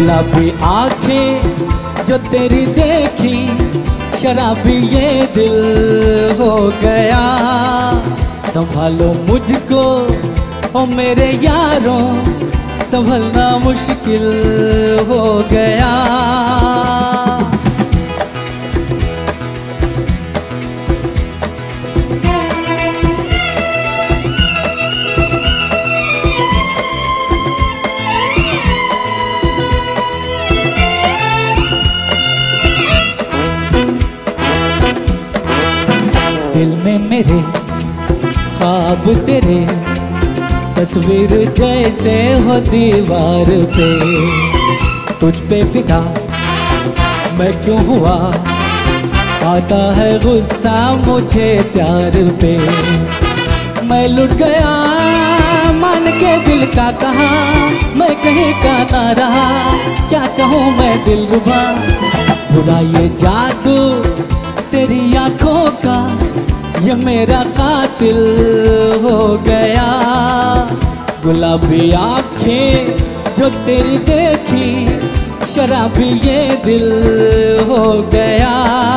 गुलाबी आंखें जो तेरी देखी, शराबी ये दिल हो गया। संभालो मुझको ओ मेरे यारों, संभलना मुश्किल हो गया। दिल में मेरे ख्वाब तेरे, तस्वीर जैसे हो दीवार पे। तुझ पे फिदा मैं क्यों हुआ, आता है गुस्सा मुझे प्यार पे। मैं लुट गया मान के दिल का कहा, मैं कहीं का ना रहा, क्या कहूँ मैं दिलरुबा। बुरा ये जादू तेरी आंखों का, ये मेरा कातिल हो गया। गुलाबी आंखें जो तेरी देखी, शराबी ये दिल हो गया।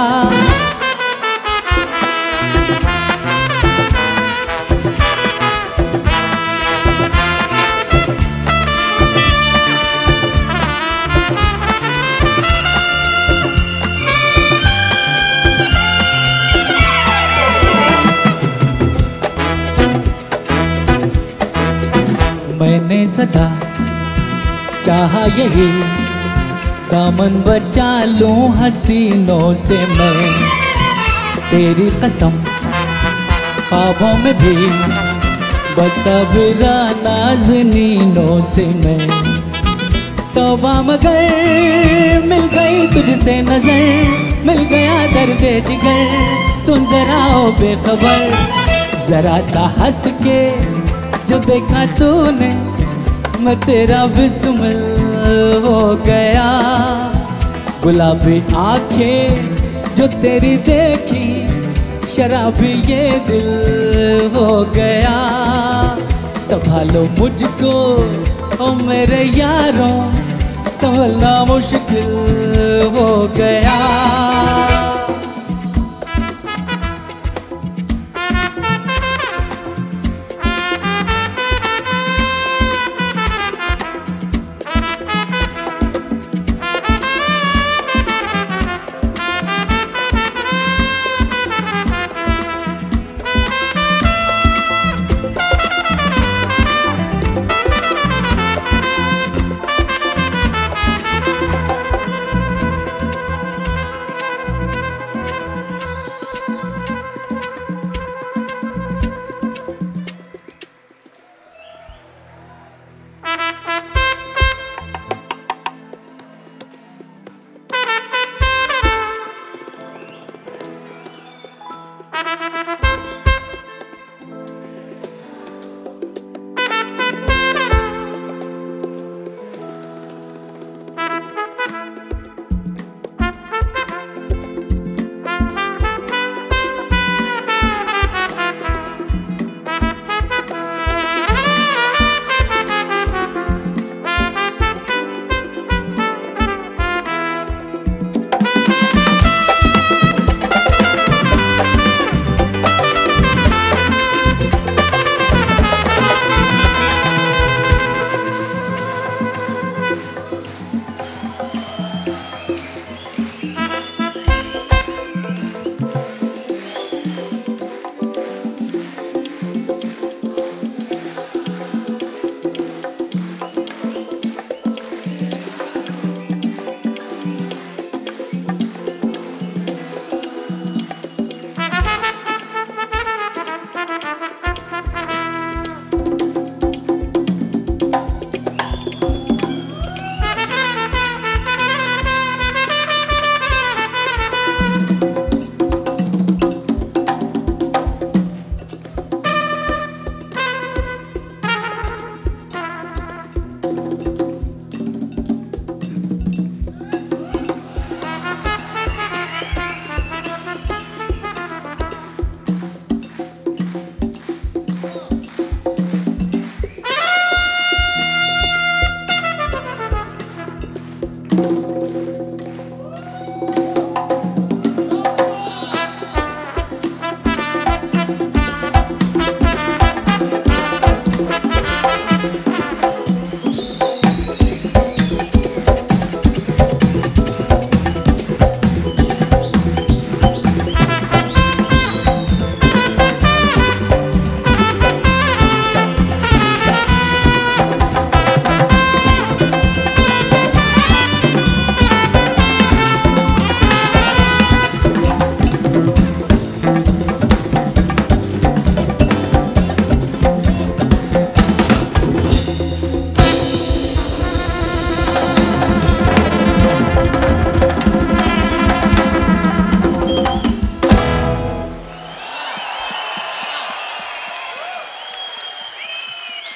मैंने सदा चाहा यही, दामन बचा लूं हसीनों से मैं। तेरी कसम ख्वाबों में भी बसता फिरा नाज़नीनों से मैं। तौबा मगर मिल गई तुझसे नजर, मिल गया दर्द जिगर, सुन जरा ओ बेखबर। जरा सा हंस के जो देखा तूने, मैं तेरा बिस्मिल हो गया। गुलाबी आंखें जो तेरी देखी, शराबी ये दिल हो गया। संभालो मुझको ओ मेरे यारों, संभलना मुश्किल हो गया।